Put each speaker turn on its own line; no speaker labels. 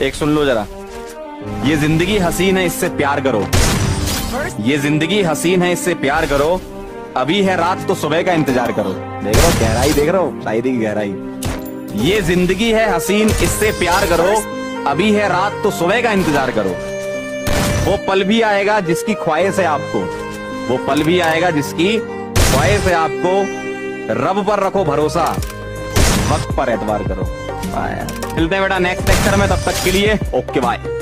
एक सुन लो जरा, ये जिंदगी हसीन है इससे प्यार करो, ये जिंदगी हसीन है इससे प्यार करो, अभी है रात तो सुबह का इंतजार करो। देख रहे हो गहराई, देख रहे हो शायरी की गहराई। ये जिंदगी है हसीन इससे प्यार करो, अभी है रात तो सुबह का इंतजार करो। वो पल भी आएगा जिसकी ख्वाहिश है आपको, वो पल भी आएगा जिसकी ख्वाहिश है आपको। रब पर रखो भरोसा, वक्त पर एतबार करो। मिलते हैं बेटा नेक्स्ट लेक्चर में, तब तक के लिए ओके बाय।